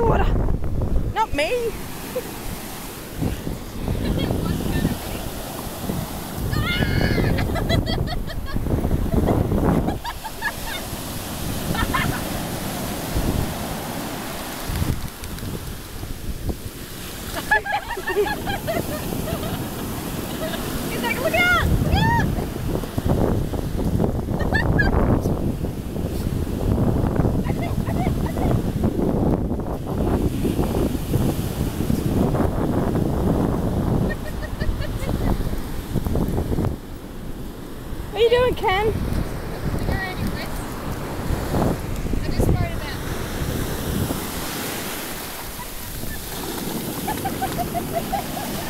water. Not me. He's like, look out! Look out! What are you doing, Ken? You're on your wrist. I just farted out.